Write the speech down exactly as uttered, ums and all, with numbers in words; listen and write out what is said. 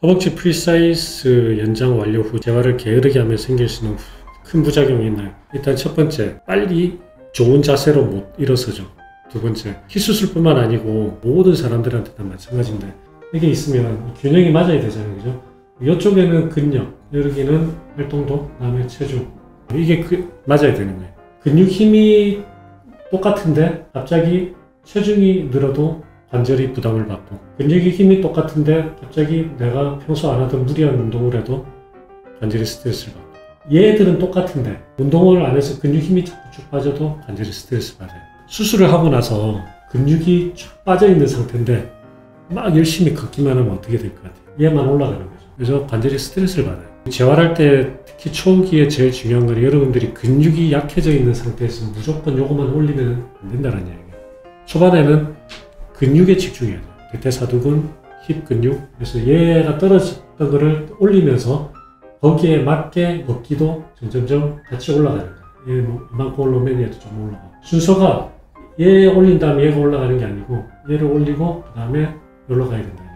허벅지 프리사이즈 연장 완료 후 재활을 게으르게 하면 생길 수 있는 큰 부작용이 있나요? 일단 첫 번째, 빨리 좋은 자세로 못 일어서죠. 두 번째, 힙수술뿐만 아니고 모든 사람들한테 다 마찬가지인데 이게 있으면 균형이 맞아야 되잖아요. 그죠? 이쪽에는 근력, 여기는 활동도, 그 다음에 체중, 이게 그, 맞아야 되는 거예요. 근육 힘이 똑같은데 갑자기 체중이 늘어도 관절이 부담을 받고, 근육의 힘이 똑같은데 갑자기 내가 평소 안 하던 무리한 운동을 해도 관절이 스트레스를 받고, 얘들은 똑같은데 운동을 안 해서 근육 힘이 자꾸 쭉 빠져도 관절이 스트레스 받아요. 수술을 하고 나서 근육이 쭉 빠져 있는 상태인데 막 열심히 걷기만 하면 어떻게 될 것 같아요? 얘만 올라가는 거죠. 그래서 관절이 스트레스를 받아요. 재활할 때 특히 초기에 제일 중요한 건 여러분들이 근육이 약해져 있는 상태에서 무조건 요것만 올리면 안 된다는 얘기예요. 초반에는 근육에 집중해야 돼요. 대퇴사두근, 힙 근육. 그래서 얘가 떨어졌던 거를 올리면서 거기에 맞게 먹기도 점점점 같이 올라가는 거예요. 얘 뭐 이만큼 올라오면 얘도 좀 올라가고. 순서가 얘 올린 다음에 얘가 올라가는 게 아니고 얘를 올리고 그 다음에 올라가야 된다.